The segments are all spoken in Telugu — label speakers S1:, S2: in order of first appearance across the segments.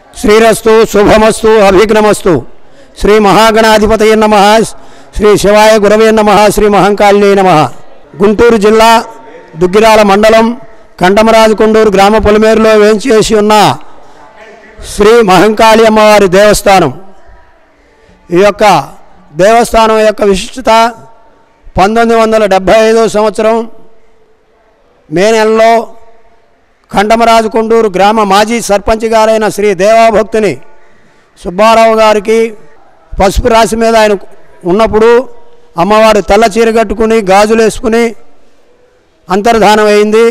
S1: శ్రీరస్తు శుభమస్తు అభిఘ్నమస్తు. శ్రీ మహాగణాధిపతయ నమః. శ్రీ శివాయ గురవే నమః. శ్రీ మహంకాళినే నమః. గుంటూరు జిల్లా దుగ్గిరాల మండలం కండమరాజుకొండూరు గ్రామ పొలిమేరులో వేంచేసి ఉన్న శ్రీ మహంకాళి అమ్మవారి దేవస్థానం. ఈ యొక్క దేవస్థానం యొక్క విశిష్టత 1975 సంవత్సరం మే నెలలో కండమరాజుకొండూరు గ్రామ మాజీ సర్పంచ్ గారైన శ్రీ దేవాభక్తుని సుబ్బారావు గారికి పసుపు రాశి మీద ఆయన ఉన్నప్పుడు అమ్మవారు తెల్ల చీర కట్టుకుని గాజులు వేసుకుని అంతర్ధానం అయింది.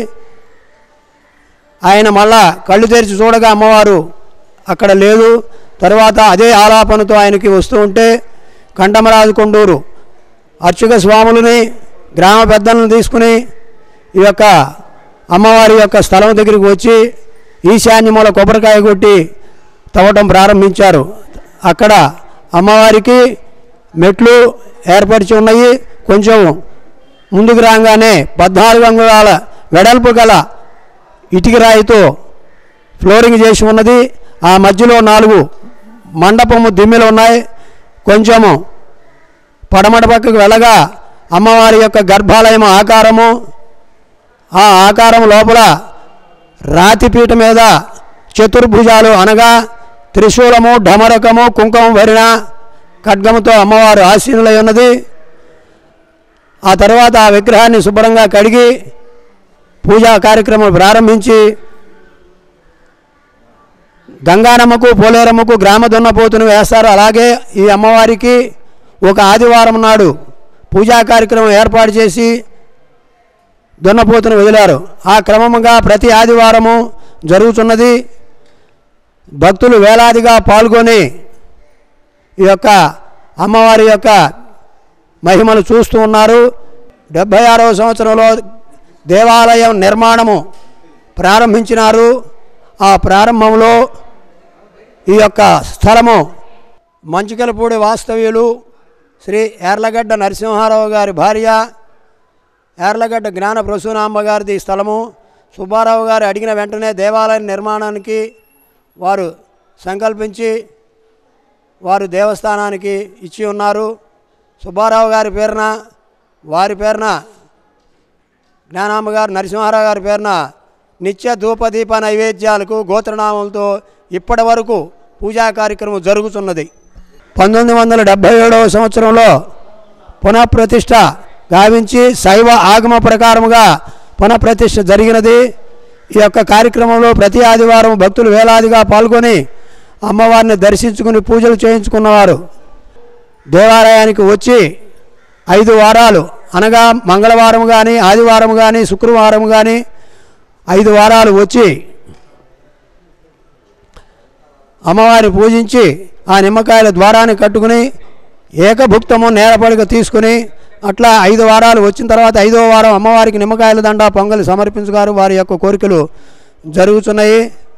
S1: ఆయన మళ్ళా కళ్ళు తెరిచి చూడగా అమ్మవారు అక్కడ లేదు. తర్వాత అదే ఆలాపనతో ఆయనకి వస్తూ ఉంటే కండమరాజుకొండూరు అర్చక స్వాములని గ్రామ పెద్దలను తీసుకుని ఈ యొక్క అమ్మవారి యొక్క స్థలం దగ్గరికి వచ్చి ఈశాన్యమూల కొబ్బరికాయ కొట్టి తవ్వటం ప్రారంభించారు. అక్కడ అమ్మవారికి మెట్లు ఏర్పరిచి ఉన్నాయి. కొంచెం ముందుకు రాగానే 14 అంగుళాల వెడల్పు గల ఇటుక రాయితో ఫ్లోరింగ్ చేసి ఉన్నది. ఆ మధ్యలో 4 మండపము దిమ్మెలు ఉన్నాయి. కొంచెము పడమట పక్కకు వెళ్ళగా అమ్మవారి యొక్క గర్భాలయం ఆకారము, ఆ ఆకారం లోపల రాతిపీఠ మీద చతుర్భుజాలు అనగా త్రిశూలము, ఢమరకము, కుంకుమ భరిణ ఖడ్గముతో అమ్మవారు ఆసీనులై ఉన్నది. ఆ తర్వాత ఆ విగ్రహాన్ని శుభ్రంగా కడిగి పూజా కార్యక్రమం ప్రారంభించి గంగానమ్మకు పోలేరమ్మకు గ్రామ దున్నపోతును వేస్తారు. అలాగే ఈ అమ్మవారికి ఒక ఆదివారం నాడు పూజా కార్యక్రమం ఏర్పాటు చేసి దున్నపోతును వదిలారు. ఆ క్రమంగా ప్రతి ఆదివారము జరుగుతున్నది. భక్తులు వేలాదిగా పాల్గొని ఈ యొక్క అమ్మవారి యొక్క మహిమలు చూస్తూ ఉన్నారు. 76వ సంవత్సరంలో దేవాలయం నిర్మాణము ప్రారంభించినారు. ఆ ప్రారంభంలో ఈ యొక్క స్థలము మంచికలపూడి వాస్తవ్యులు శ్రీ యార్లగడ్డ నరసింహారావు గారి భార్య యార్లగడ్డ జ్ఞాన ప్రసూనాంబ గారిది స్థలము. సుబ్బారావు గారు అడిగిన వెంటనే దేవాలయ నిర్మాణానికి వారు సంకల్పించి వారు దేవస్థానానికి ఇచ్చి ఉన్నారు. సుబ్బారావు గారి పేరున, వారి పేరున జ్ఞానాంబ గారు నరసింహారావు గారి పేరున నిత్య ధూపదీప నైవేద్యాలకు గోత్రనామంతో ఇప్పటి వరకు పూజా కార్యక్రమం జరుగుతున్నది. 1977వ సంవత్సరంలో పునఃప్రతిష్ఠ గావించి శైవ ఆగమ ప్రకారముగా పునఃప్రతిష్ఠ జరిగినది. ఈ యొక్క కార్యక్రమంలో ప్రతి ఆదివారం భక్తులు వేలాదిగా పాల్గొని అమ్మవారిని దర్శించుకుని పూజలు చేయించుకున్నవారు దేవాలయానికి వచ్చి 5 వారాలు అనగా మంగళవారం కానీ, ఆదివారం కానీ, శుక్రవారం కానీ 5 వారాలు వచ్చి అమ్మవారిని పూజించి ఆ నిమ్మకాయల ద్వారాన్ని కట్టుకుని ఏకభుక్తము నేలపడిక తీసుకుని అట్లా 5 వారాలు వచ్చిన తర్వాత 5వ వారం అమ్మవారికి నిమ్మకాయల దండ పొంగలి సమర్పించుగారు. వారి యొక్క కోరికలు జరుగుతున్నాయి.